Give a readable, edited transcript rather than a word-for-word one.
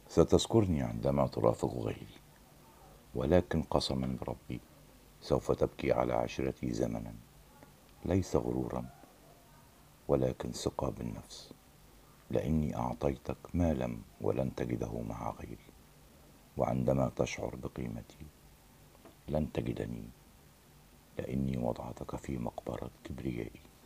ستذكرني عندما ترافق غيري، ولكن قسما بربي سوف تبكي على عشرتي زمنا، ليس غرورا ولكن ثقة بالنفس، لأني أعطيتك ما لم ولن تجده مع غيري. وعندما تشعر بقيمتي لن تجدني، لأني وضعتك في مقبرة كبريائي.